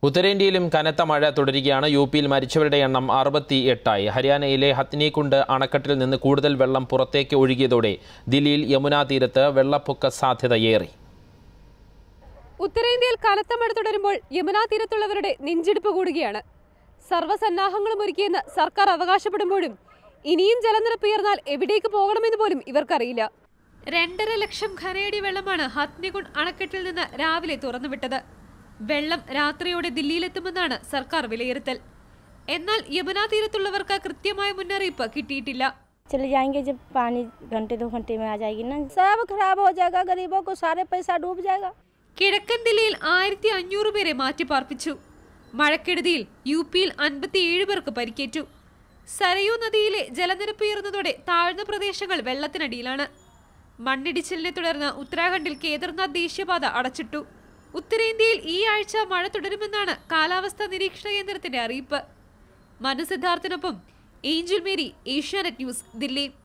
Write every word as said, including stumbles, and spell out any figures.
ഉത്തരേന്ത്യയിലും കനത്ത മഴ തുടരുകയാണ്. യു പിയിൽ മരിച്ചവരുടെ എണ്ണം അറുപത്തി എട്ടായി. ഹരിയാനയിലെ ഹത്നികുണ്ട് അണക്കെട്ടിൽ നിന്ന് കൂടുതൽ വെള്ളം പുറത്തേക്ക് ഒഴുകിയതോടെ ദില്ലിയിൽ യമുനാ തീരത്ത് വെള്ളപ്പൊക്ക സാധ്യതയേറി. ഉത്തരേന്ത്യയിൽ കനത്ത മഴ തുടരുമ്പോൾ യമുനാ തീരത്തുള്ളവരുടെ നെഞ്ചിടിപ്പ് കൂടുകയാണ്. സർവ്വസന്നാഹങ്ങളും ഒരുക്കിയെന്ന് സർക്കാർ അവകാശപ്പെടുമ്പോഴും ഇനിയും ജലനിരപ്പ് ഉയർന്നാൽ എവിടേക്ക് പോകണമെന്ന് പോലും ഇവർക്കറിയില്ല. രണ്ടര ലക്ഷം ഘനയടി വെള്ളമാണ് ഹത്നികുണ്ട് അണക്കെട്ടിൽ നിന്ന് രാവിലെ തുറന്നുവിട്ടത്. വെള്ളം രാത്രിയോടെ ദില്ലിയിലെത്തുമെന്നാണ് സർക്കാർ വിലയിരുത്തൽ. എന്നാൽ യമുനാ തീരത്തുള്ളവർക്ക് കൃത്യമായ മുന്നറിയിപ്പ് കിട്ടിയിട്ടില്ല. चले जाएंगे जब पानी घंटे दो घंटे में आ जाएगी ना, सब खराब हो जाएगा, गरीबों को सारे पैसा डूब जाएगा. കിഴക്കൻ ദില്ലിയിൽ ആയിരത്തി അഞ്ഞൂറ് പേരെ മാറ്റിപ്പാർപ്പിച്ചു. മഴക്കെടുതിയിൽ യു പിയിൽ അൻപത്തിയേഴ് പേർക്ക് പരിക്കേറ്റു. സരയൂ നദിയിലെ ജലനിരപ്പ് ഉയർന്നതോടെ താഴ്ന്ന പ്രദേശങ്ങൾ വെള്ളത്തിനടിയിലാണ്. മണ്ണിടിച്ചിലിനെ തുടർന്ന് ഉത്തരാഖണ്ഡിൽ കേദർനാഥ് ദേശീയപാത അടച്ചിട്ടു. ഉത്തരേന്ത്യയിൽ ഈ ആഴ്ച മഴ തുടരുമെന്നാണ് കാലാവസ്ഥാ നിരീക്ഷണ കേന്ദ്രത്തിന്റെ അറിയിപ്പ്. മനു സിദ്ധാർത്ഥിനൊപ്പം ഏഞ്ചൽ മേരി, ഏഷ്യാനെറ്റ് ന്യൂസ്, ദില്ലി.